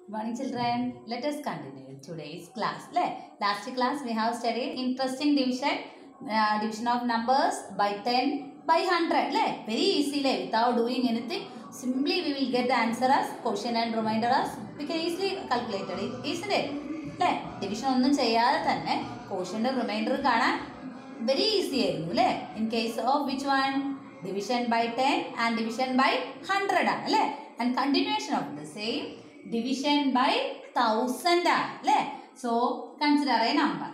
Good morning, children. Let us continue today's class. Last class we have studied interesting division of numbers by 10 by 100. Very easy. Without doing anything, simply we will get the answer as quotient and remainder as we can easily calculate it, isn't it? Division ഒന്നും ചെയ്യാതെ തന്നെ quotient remainder കാണാൻ very easy ആയിരുന്നു. In case of which one? Division by 10 and division by 100 ആണ്. And continuation of the same. Division by 1000 ആണ്. So consider a number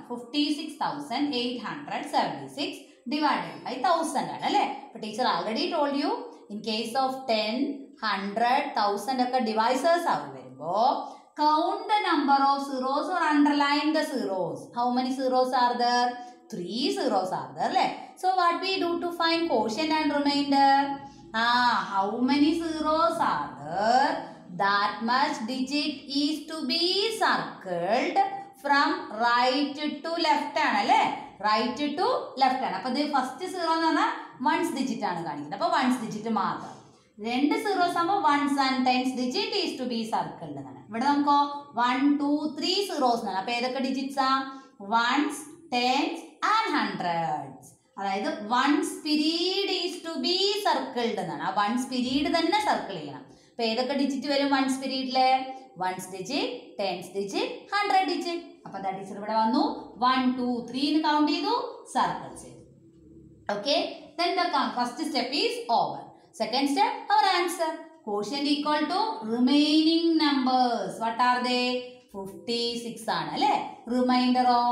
56,876 divided by 1000 ആണ്. But teacher already told you in case of 10, 100, 1000 ഒക്കെ divisors ആവും വരുമ്പോൾ count the number of zeros or underline the zeros. How many zeros are there? 3 zeros are there. So what we do to find quotient and remainder? How many zeros are there? That much digit is to be circled from right to left ആണ്. Right to left ആണ്. അപ്പോൾ ഇത് first zero എന്ന് പറഞ്ഞാൽ once digit ആണ് കാണിക്കുന്നത്. അപ്പോൾ once digit മാത്രം. രണ്ട് സീറോസ് ആകുമ്പോൾ ones and tens digit is to be circled എന്നാണ്. ഇവിടെ നമുക്കോ 1, 2, 3 സീറോസ് എന്നാണ്. അപ്പോൾ ഏതൊക്കെ ഡിജിറ്റ്സ് ആ? Ones, tens and hundreds. അതായത് ones period is to be circled എന്നാണ്. ആ വൺസ് പീരീഡ് തന്നെ സർക്കിൾ ചെയ്യണം. അപ്പോൾ ഏതൊക്കെ ഡിജിറ്റ് വരും വൺസ് പീരീഡിലെ? Ones digit, tens digit, 100 digit. അപ്പോൾ ദാ ടീച്ചർ ഇവിടെ വന്നു 1, 2, 3 എന്ന് കൗണ്ട് ചെയ്തു, സർക്കിൾ ചെയ്തു. Okay, then the first step is over. Second step, our answer. Quotient equal to remaining numbers. What are they? 56 ആണ് അല്ലേ? Remainder of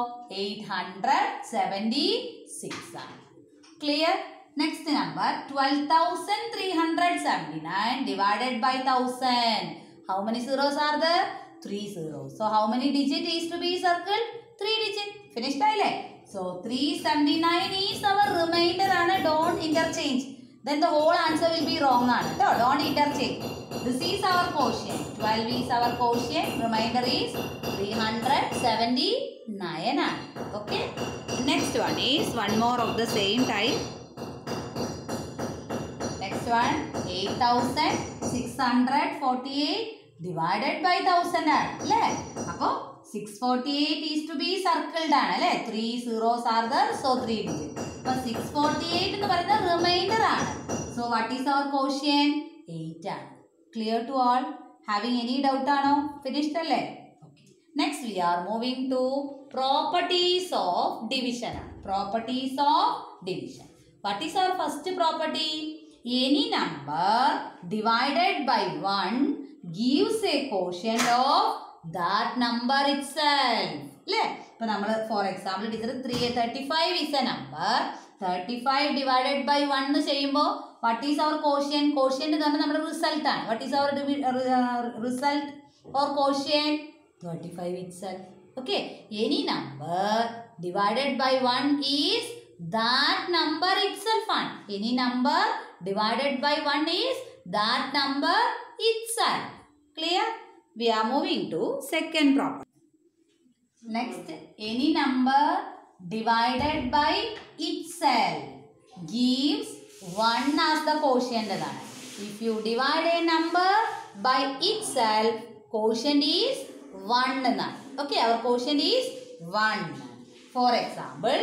876 ആണ്. Clear? Next number 12,379 divided by 1000. How many zeros are there? 3 zeros. So how many digit is to be circled? 3 digit. Finished aile? So 379 is our remainder and don't interchange. Then the whole answer will be wrong. Don't interchange. This is our quotient. 12 is our quotient. Remainder is 379. Okay. Next one is one more of the same type. Next one 8,648 divided by 1000 ആണ്. അപ്പോൾ 648 is to be circled ആണ്. 3 zeros are there, so 3 digit. അപ്പോൾ 648 എന്ന് പറയുന്നത് reminder ആണ്. So what is our quotient? 8 ആണ്. Clear to all? Having any doubt ആണോ? Finished അല്ലേ? Okay. Next we are moving to properties of division. Properties of division. What is our first property? Any number divided by 1 gives a quotient of that number itself. ഇപ്പോൾ നമ്മൾ for example teacher 35 is a number. 35 divided by 1 ചെയ്യുമ്പോൾ what is our quotient? Quotient എന്ന് പറഞ്ഞാൽ നമ്മുടെ result ആണ്. What is our result or quotient? 35 itself. Okay. Any number divided by 1 is that number itself. Any number divided by 1 is that number itself. Clear? We are moving to second property. Next, any number divided by itself gives 1 as the quotient. If you divide a number by itself, quotient is 1. Okay, our quotient is 1. For example,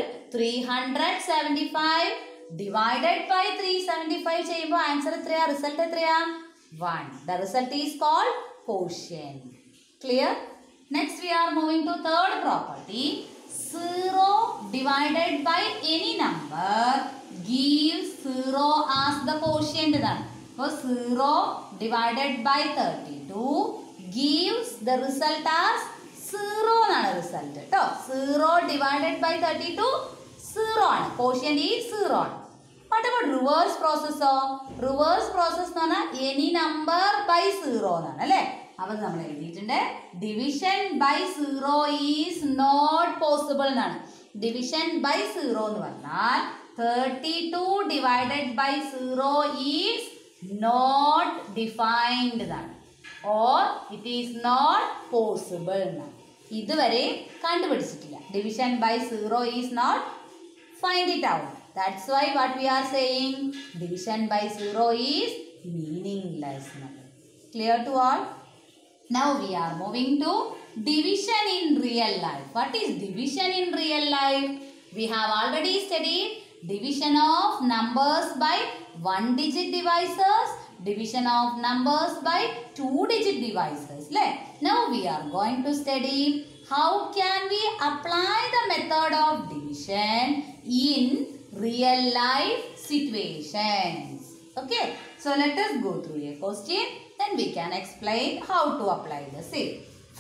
375 divided by 375 ചെയ്യുമ്പോൾ answer എത്രയാ? Result എത്രയാ? 1. The result is called quotient. Clear? Next we are moving to third property. 0 divided by any number gives 0 as the quotient. So 0 divided by 32 gives the result as 0 ആണ് result കേട്ടോ. 0 divided by 32 0 ആണ്. Quotient is 0 ആണ്. What about reverse process? Reverse process എന്ന് പറഞ്ഞാൽ any number by 0 എന്നാണ് അല്ലേ? അപ്പോൾ നമ്മൾ എഴുതിയിട്ടുണ്ട് division by 0 is not possible എന്നാണ്. division by 0 എന്ന് പറഞ്ഞാൽ 32 divided by 0 is not defined എന്നാണ്. or it is not possible എന്നാണ്. ഇതുവരെ കണ്ടുപിടിച്ചിട്ടില്ല. division by 0 is not. Find it out. That's why what we are saying, division by 0 is meaningless. Clear to all? Now we are moving to division in real life. What is division in real life? We have already studied division of numbers by one digit divisors, division of numbers by two digit divisors. Now we are going to study how can we apply the method of division in real life situations. Okay, so let us go through a question, then we can explain how to apply the same.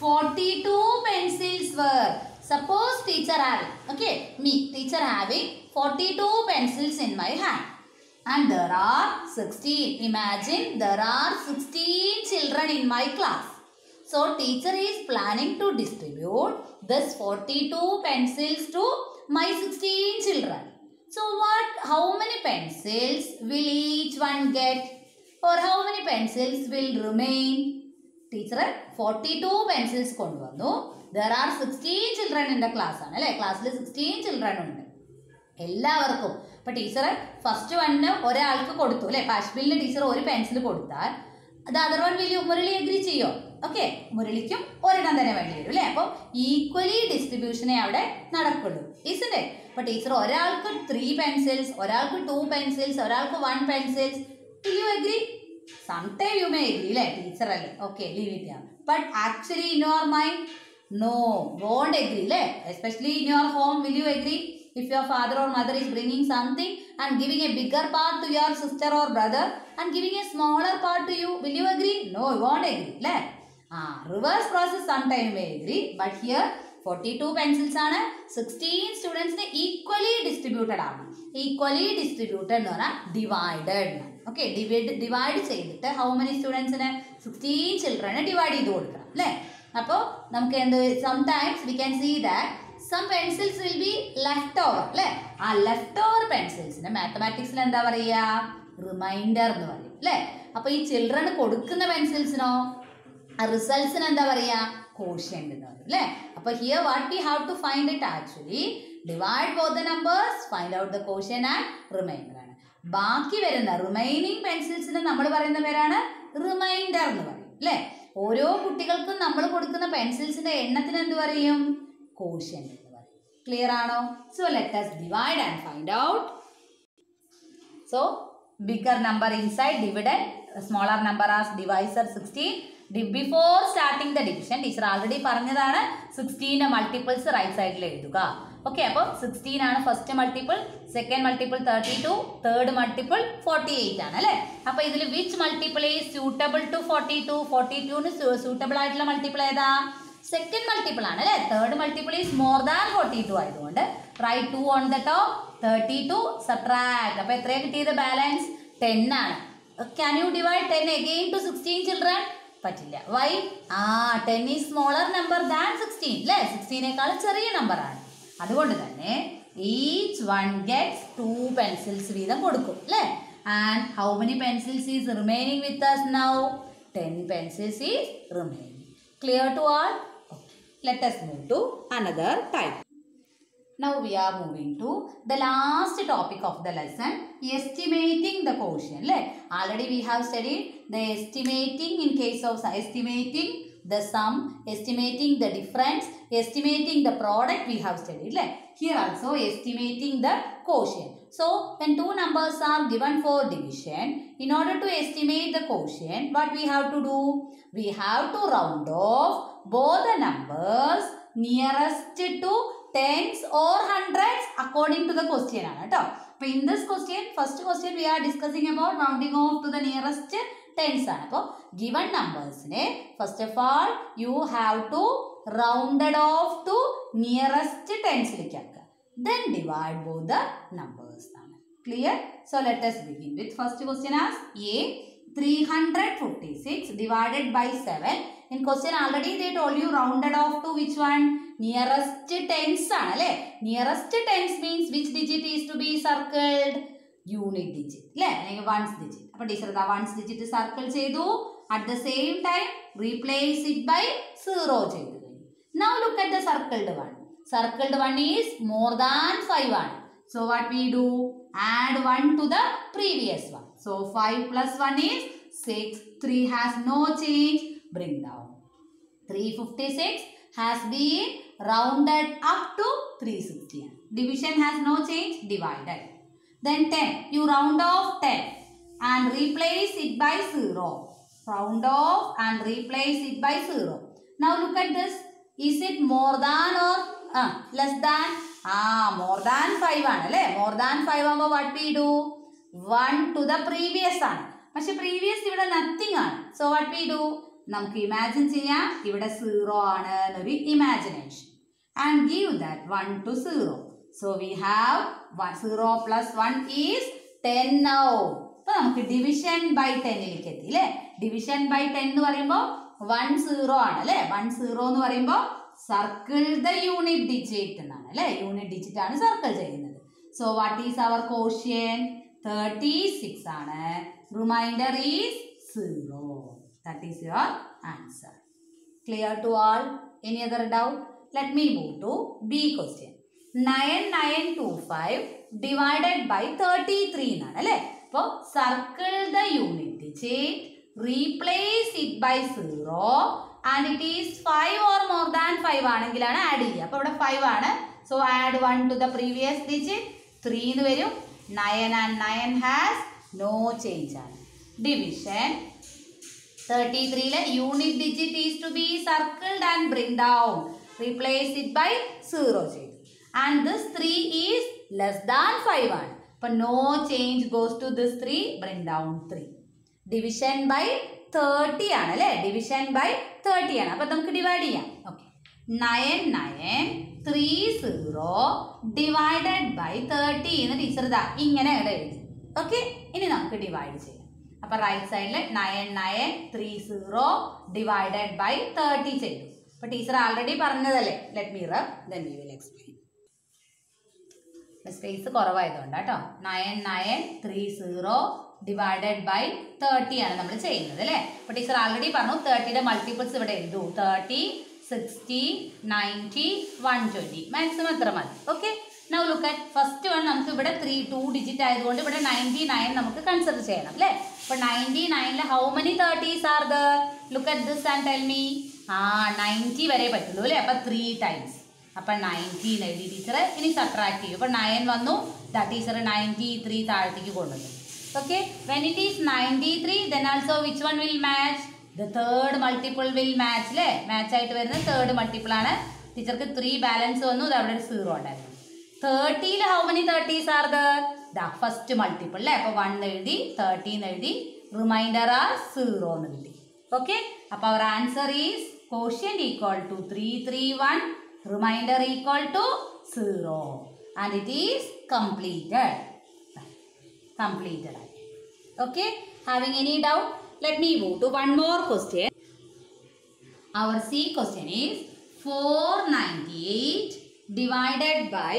42 pencils were, suppose teacher having, okay, me teacher having 42 pencils in my hand, and there are 16. Imagine there are 16 children in my class. So teacher is planning to distribute this 42 pencils to my 16 children. So how many pencils will each one get, or how many pencils will remain? Teacher 42 pencils kondu. There are 16 children in the class. Class 16 children undu. എല്ലാവർക്കും ഇപ്പോൾ teacher first വണ്ണിന് ഒരാൾക്ക് കൊടുത്തു അല്ലേ, അശ്വിലിന് teacher ഒരു pencil കൊടുത്താൽ അത് other one Murali agree ചെയ്യോ? ഓക്കെ, മുരളിക്കും ഒരെണ്ണം തന്നെ വേണ്ടി വരും അല്ലേ. അപ്പോൾ ഈക്വലി ഡിസ്ട്രിബ്യൂഷനെ അവിടെ നടക്കുള്ളൂ. ഈസിൻ്റെ അപ്പോൾ ടീച്ചർ ഒരാൾക്ക് 3 പെൻസിൽസ്, ഒരാൾക്ക് 2 പെൻസിൽസ്, ഒരാൾക്ക് 1 pencils. Will you agree? Sometime you may agree അല്ലേ, ടീച്ചർ അല്ലേ. ഓക്കെ, ലീവ് ഇറ്റ് ചെയ്യാം. But actually in your mind no, won't agree അല്ലേ. Especially in your home will you agree? If your father or mother is bringing something and giving a bigger part to your sister or brother and giving a smaller part to you, will you agree? No, you won't agree. Reverse process sometime you may agree, but here 42 pencils are 16 students equally distributed. Equally distributed no divided. Okay, divide ചെയ്തിട്ട് how many students in 16 children divide ചെയ്തു കൊടുക്കണം അല്ലേ. അപ്പോൾ നമുക്ക് എന്ത്, sometimes we can see that some pencils will be left over അല്ലേ. ആ left over പെൻസിൽസിന് മാത്തമാറ്റിക്സിൽ എന്താ പറയുക? റിമൈൻഡർ എന്ന് പറയും അല്ലേ. അപ്പോൾ ഈ ചിൽഡ്രന് കൊടുക്കുന്ന പെൻസിൽസിനോ ആ റിസൾട്ട്സിന് എന്താ പറയുക? കോഷ്യന്റ് എന്ന് പറയും അല്ലേ. അപ്പോൾ here what we have to find it actually divide both the numbers, find out the quotient and remainder ആണ്. ബാക്കി വരുന്ന റിമൈനിങ് പെൻസിൽസിന് നമ്മൾ പറയുന്ന പേരാണ് റിമൈൻഡർ എന്ന് പറയും അല്ലേ. ഓരോ കുട്ടികൾക്കും നമ്മൾ കൊടുക്കുന്ന പെൻസിൽസിന്റെ എണ്ണത്തിന് എന്ത് പറയും? Quotient. Clear ano? So let us divide and find out. So bigger number inside dividend, smaller number as divisor 16. Before starting the division, teacher already പറഞ്ഞതാണ് 16 multiples right side ൽ എഴുതുക. Okay, അപ്പോൾ 16 ആണ് first multiple, second multiple 32, third multiple 48 ആണ് അല്ലേ. അപ്പോൾ ഇതിൽ which multiple is suitable to 42? 42ന് suitable ആയിട്ടുള്ള മൾട്ടിപ്പിൾ ഏതാ? സെക്കൻഡ് മൾട്ടിപ്പിൾ ആണ് അല്ലേ. Third multiple is more than 42 ആയതുകൊണ്ട് write 2 on the top, 32 subtract. അപ്പോൾ എത്രയാണ് കിട്ടിയത്? ബാലൻസ് 10 ആണ്. Can you divide 10 again to 16 children? പറ്റില്ല. Why? 10 is smaller number than 16 അല്ലേ. 16നേക്കാളും ചെറിയ നമ്പർ ആണ്. അതുകൊണ്ട് തന്നെ ഈച്ച് വൺ ഗെറ്റ്സ് 2 പെൻസിൽസ് വീതം കൊടുക്കും അല്ലേ. And how many pencils is remaining with us now? 10 pencils is remaining. Clear to all? Let us move to another type. Now we are moving to the last topic of the lesson, estimating the quotient. Already we have studied the estimating in case of estimating the sum, estimating the difference, estimating the product we have studied. Here also estimating the quotient. So when two numbers are given for division, in order to estimate the quotient, what we have to do? We have to round off both the numbers nearest to tens or hundreds according to the question. So in this question, first question we are discussing about rounding off to the nearest tens. So given numbers, first of all you have to round it off to nearest tens. Then divide both the numbers. Clear? So let us begin with first question as A. 356 divided by 7. In question already they told you rounded off to which one? Nearest tens. Nearest tens means which digit is to be circled? Unit digit. Ones digit. But teacher the ones digit circle chedu. At the same time replace it by 0 chedu. Now look at the circled one. Circled one is more than 5 one. So what we do? Add 1 to the previous one. So 5 plus 1 is 6. 3 has no change. Bring down. 356 has been rounded up to 360. Division has no change, divided. Then 10, you round off 10 and replace it by 0. Round off and replace it by 0. Now look at this. Is it more than or less than? More than 5 ആണ്. More than 5 ആകുമ്പോൾ what we do? 1 to the previous ആണ്. പക്ഷെ previous ഇവിടെ nothing ആണ്. So what we do? നമുക്ക് imagine ചെയ്യാം ഇവിടെ 0 ആണ് എന്നൊരു imagination. And give that 1 to 0. So we have 0 plus 1 is 10 now. അപ്പോൾ നമുക്ക് division by 10 ലേക്ക് എത്തി അല്ലേ? Division by 10 എന്ന് പറയുമ്പോൾ 1 0 ആണ് അല്ലേ? 1 0 എന്ന് പറയുമ്പോൾ circle the unit digit എന്നാണ് അല്ലേ? Unit digit ആണ് circle ചെയ്യുന്നത്. So what is our quotient? 36 ആണ്. Remainder is 0. That is your answer. Clear to all? Any other doubt? Let me move to B question. 9925 divided by 33 എന്നാണ് അല്ലേ? അപ്പോൾ circle the unit digit, replace it by 0 and it is 5 or more than 5 ആണെങ്കിലാണ് add ചെയ്യുക. അപ്പോൾ ഇവിടെ 5 ആണ്. So add 1 to the previous digit. 3 എന്ന് വരും. 9 and 9 has no change ആണ്. Division 33 unit digit is to be circled and bring down. Replace it by 0 ചെയ്തു. And this 3 is less than 5 ആണ്. അപ്പോൾ no change goes to this 3. Bring down 3. Division by 30 ആണ് അല്ലേ? Division by 30 ആണ്. അപ്പോൾ നമുക്ക് divide ചെയ്യാം. ഓക്കെ 9930 divided by 30 എന്ന് ടീച്ചർ ഇതാ ഇങ്ങനെ ഇവിടെ എഴുതി. ഓക്കെ ഇനി നമുക്ക് ഡിവൈഡ് ചെയ്യാം. അപ്പോൾ റൈറ്റ് സൈഡിൽ 9930 divided by 30 ചെയ്തു. അപ്പോൾ ടീച്ചർ ആൾറെഡി പറഞ്ഞതല്ലേ? Let me rub then we will explain. Space കുറവായതുകൊണ്ട് കേട്ടോ. 9930 divided by 30 ആണ് നമ്മൾ ചെയ്യുന്നത് അല്ലേ? അപ്പോൾ ടീച്ചർ ആൾറെഡി പറഞ്ഞു 30യുടെ മൾട്ടിപ്പിൾസ് ഇവിടെ എഴുതൂ. 30, 60, 90, 120 മാക്സിമം എത്ര മതി. Okay now look at first one. നമുക്ക് ഇവിടെ 2 ഡിജിറ്റ് ആയതുകൊണ്ട് ഇവിടെ 99 നമുക്ക് കൺസിഡർ ചെയ്യണം അല്ലേ? അപ്പോൾ 99ൽ how many 30s are there? Look at this and tell me. 90 വരെ പറ്റുള്ളൂ അല്ലേ? അപ്പോൾ 3 ടൈംസ്. അപ്പം 90 എഴുതി ടീച്ചർ. ഇനി സബ്ട്രാക്ട് ചെയ്യും. അപ്പോൾ 9 വന്നു. ടീച്ചർ 93 താഴത്തേക്ക് കൊണ്ടുവന്നു. Okay, when it is 93, then also which one will match? The third multiple will match. അല്ലേ? മാച്ച് ആയിട്ട് വരുന്നത് തേർഡ് മൾട്ടിപ്പിൾ ആണ്. ടീച്ചർക്ക് 3 ബാലൻസ് വന്നു. അത് അവിടെ ഒരു 0 ഉണ്ടായിരുന്നു. 30ൽ how many 30s are there? The first multiple അല്ലേ? അപ്പോൾ 1 എഴുതി, 30 എഴുതി, റിമൈൻഡർ ആർ 0 എന്ന് കിട്ടി. ഓക്കെ അപ്പോൾ our answer is quotient equal to 331, remainder equal to 0 and it is completed. Okay, having any doubt? Let me move to one more question. Our C question is 498 divided by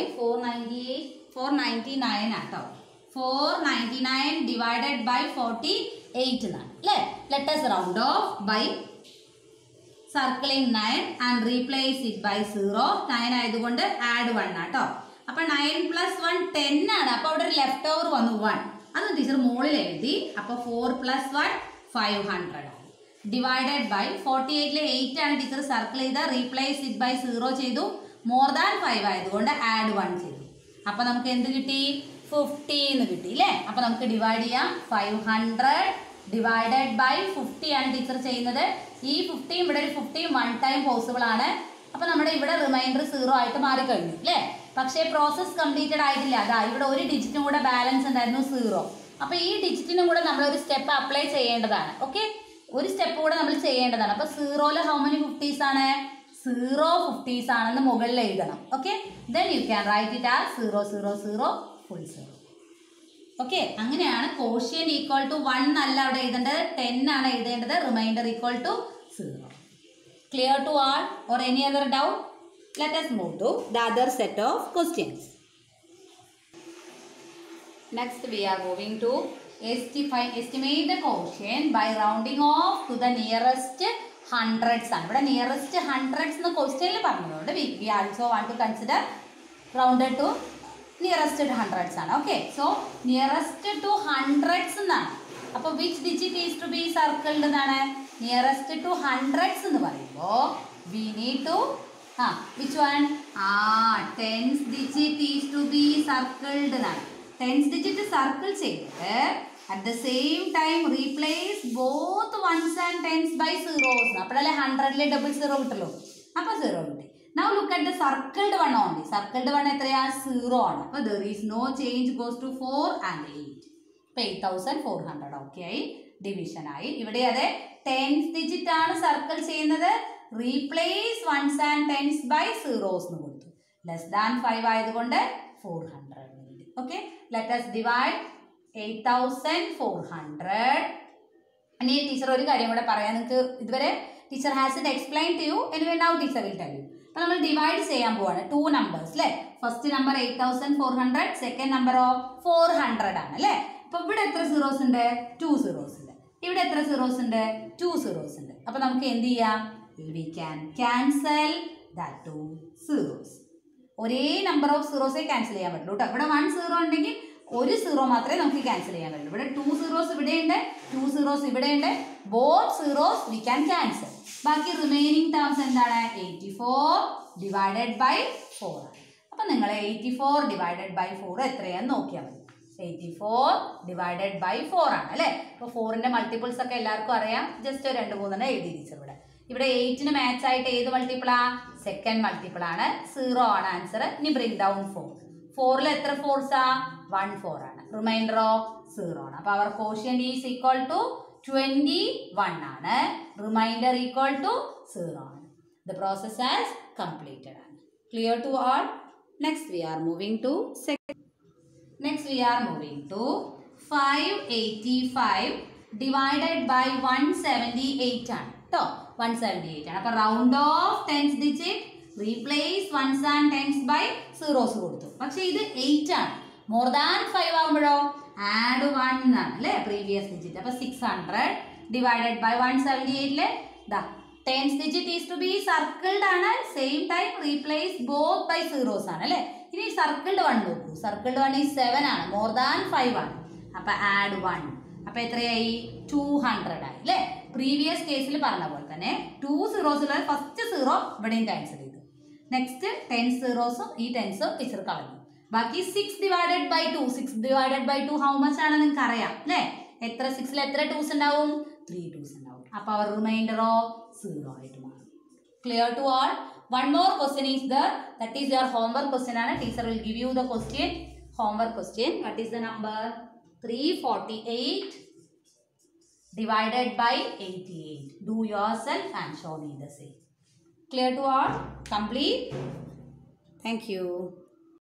499 ato 499 divided by 48 എന്നാണ് അല്ലേ? Let us round off by circling 9 and replace it by 0. 9 ആയതുകൊണ്ട് add 1 ആട്ടോ. അപ്പോൾ 9 plus 1 10 ആണ്. അപ്പോൾ അവിടെ ഒരു left over വന്നു 1. അത് ടീച്ചർ മുകളിൽ എഴുതി. അപ്പോൾ 4 plus 1 500 ആണ്. ഡിവൈഡഡ് ബൈ 48ലെ 8 ആണ് ടീച്ചർ സർക്കിൾ ചെയ്ത. റീപ്ലേസ് ഇറ്റ് ബൈ 0 ചെയ്തു. മോർ ദാൻ 5 ആയതുകൊണ്ട് ആഡ് 1 ചെയ്തു. അപ്പോൾ നമുക്ക് എന്ത് കിട്ടി? 50 എന്ന് കിട്ടി അല്ലേ? അപ്പോൾ നമുക്ക് ഡിവൈഡ് ചെയ്യാം. 500 ഡിവൈഡഡ് ബൈ 50 ആണ് ടീച്ചർ ചെയ്യുന്നത്. ഈ 50 ഇവിടെ ഒരു 50 1 ടൈം പോസിബിൾ ആണ്. അപ്പോൾ നമ്മുടെ ഇവിടെ റിമൈൻഡർ 0 ആയിട്ട് മാറിക്കഴിഞ്ഞു അല്ലേ? പക്ഷേ പ്രോസസ് കംപ്ലീറ്റഡ് ആയിട്ടില്ല. അതാ ഇവിടെ ഒരു ഡിജിറ്റും കൂടെ ബാലൻസ് ഉണ്ടായിരുന്നു 0. അപ്പോൾ ഈ ഡിജിറ്റിനും കൂടെ നമ്മളൊരു സ്റ്റെപ്പ് അപ്ലൈ ചെയ്യേണ്ടതാണ്. ഓക്കെ ഒരു സ്റ്റെപ്പ് കൂടെ നമ്മൾ ചെയ്യേണ്ടതാണ്. അപ്പോൾ 0ൽ ഹൗ മെനി 50s ആണ്? 0 50s ആണെന്ന് മുകളിൽ എഴുതണം. Okay then you can write it as 0 0 0 full 0. Okay അങ്ങനെയാണ് quotient ഈക്വൽ ടു 1 അല്ല അവിടെ എഴുതേണ്ടത്, 10 ആണ് എഴുതേണ്ടത്. Remainder equal to 0. Clear to all or any other doubt? Let us move to the other set of questions. Next we are moving to estimate the quotient by rounding off to the nearest hundreds. ഇവിടെ nearest hundreds എന്ന് ക്വസ്റ്റ്യനിൽ പറഞ്ഞതുകൊണ്ട് we also want to consider rounded to nearest hundreds ആണ്. Okay so nearest to hundreds എന്നാണ്. അപ്പോൾ which digit is to be circled എന്നാണ്? Nearest to hundreds എന്ന് പറയുമ്പോൾ we need to which one? Tens digit is to be circled എന്നാണ്. Tens digit circle ചെയ്തിട്ട് at the same time replace both ones and tens by zeros. അപ്പോഴല്ലേ 100-ലെ double zero കിട്ടുള്ളൂ. അപ്പോൾ zero കിട്ടി. Now look at the circled one only. Circled one എത്രയാ? 0 ആണ്. അപ്പോൾ there is no change, goes to 4 and 8. അപ്പോൾ 8400 okay ആയി, division ആയി. ഇവിടെ അതെ ടെൻസ് ഡിജിറ്റ് ആണ് സർക്കിൾ ചെയ്യുന്നത്. Replace ones and tens by zeros എന്ന് കൊടുത്തു. ലെസ് ദാൻ 5 ആയതുകൊണ്ട് 400 need. Okay, let us divide 8400. ഇനി ടീച്ചർ ഒരു കാര്യം കൂടെ പറയാം. നിങ്ങൾക്ക് ഇതുവരെ teacher has it explain to you. Anyway now teacher will tell you. അപ്പോൾ നമ്മൾ ഡിവൈഡ് ചെയ്യാൻ പോവാണ് 2 നമ്പേഴ്സ് അല്ലേ. ഫസ്റ്റ് നമ്പർ 8400, സെക്കൻഡ് നമ്പറോ 400 ആണ് അല്ലേ. അപ്പോൾ ഇവിടെ എത്ര സീറോസ് ഉണ്ട്? 2 സീറോസ് ഉണ്ട്. ഇവിടെ എത്ര സീറോസ് ഉണ്ട്? 2 സീറോസ് ഉണ്ട്. അപ്പോൾ നമുക്ക് എന്ത് ചെയ്യാം? We can cancel that 2 zeros. ഒരേ നമ്പർ ഓഫ് സീറോസേ ക്യാൻസൽ ചെയ്യാൻ പറ്റുള്ളൂ കേട്ടോ. ഇവിടെ 1 സീറോ ഉണ്ടെങ്കിൽ ഒരു സീറോ മാത്രമേ നമുക്ക് ക്യാൻസൽ ചെയ്യാൻ പറ്റുള്ളൂ. ഇവിടെ 2 സീറോസ് ഇവിടെയുണ്ട്, 2 സീറോസ് ഇവിടെയുണ്ട്. Both zeros we can cancel. ബാക്കി റിമൈനിങ് ടേംസ് എന്താണ്? 84 ഡിവൈഡഡ് ബൈ 4 ആണ്. അപ്പം നിങ്ങൾ 84 ഡിവൈഡഡ് ബൈ 4 എത്രയാണെന്ന് നോക്കിയാൽ മതി. 84 ഡിവൈഡഡ് ബൈ 4 ആണ് അല്ലേ. അപ്പോൾ 4ന്റെ മൾട്ടിപ്പിൾസ് ഒക്കെ എല്ലാവർക്കും അറിയാം. ജസ്റ്റ് 2-3 എഴുതി ടീച്ചർ ഇവിടെ. ഇവിടെ 8ന് മാച്ച് ആയിട്ട് ഏത് മൾട്ടിപ്പിളാ? സെക്കൻഡ് മൾട്ടിപ്പിൾ ആണ്. 0 ആണ് ആൻസർ. ഇനി ബ്രിങ് ഡൗൺ 4. 4ൽ എത്ര ഫോർസാ? 1 4 ആണ്. റിമൈൻഡറോ 0 ആണ്. അപ്പോൾ our quotient is equal to 21 ആണ്. റിമൈൻഡർ ഈക്വൽ ടു 0 ആണ്. ദ പ്രോസസ് ഹാസ് കംപ്ലീറ്റഡ് ആണ്. Clear to all? Next we are moving to 585 divided by 178 ആണ് കേട്ടോ. 178 ആണ്. അപ്പോൾ round off tens digit, replace ones and tens by zeros കൊടുത്തു. പക്ഷേ ഇത് 8 ആണ്. മോർ ദാൻ 5 ആകുമ്പോഴോ ആഡ് 1 എന്നാണ് അല്ലേ പ്രീവിയസ് ഡിജിറ്റ്. അപ്പോൾ 600 divided by 178 tens digit is to be circled ആണ്. Same time replace both by zeros ആണ് അല്ലേ. ഇനി സർക്കിൾഡ് 1 നോക്കൂ. സർക്കിൾഡ് 1 ഈസ് 7 ആണ്. മോർ ദാൻ 5 ആണ്. അപ്പോൾ ആഡ് 1. അപ്പോൾ എത്രയായി? 200 ആയി അല്ലേ. പ്രീവിയസ് കേസിൽ പറഞ്ഞ പോലെ തന്നെ 2 സീറോസിൽ ഫസ്റ്റ് സീറോ ഇവിടെയും ക്യാൻസൽ ചെയ്തു. നെക്സ്റ്റ് 10 സീറോസും ഈ 10സും ടീച്ചർ കളഞ്ഞു. ബാക്കി 6 divided by 2. 6 divided by 2 how much ആണ് നിങ്ങൾക്ക് അറിയാം അല്ലേ. എത്ര 6ൽ എത്ര 2s ഉണ്ടാവും? 3 2s ഉണ്ടാവും. അപ്പോൾ അവർ റിമൈൻഡറോ 0 ആയിട്ട് മാറും. Clear to all? One more question is there. That is your homework question ആണ്. Teacher will give you the question. Homework question. What is the number? 348 divided by 88. Do yourself and show me the same. Clear to all? Complete? Thank you.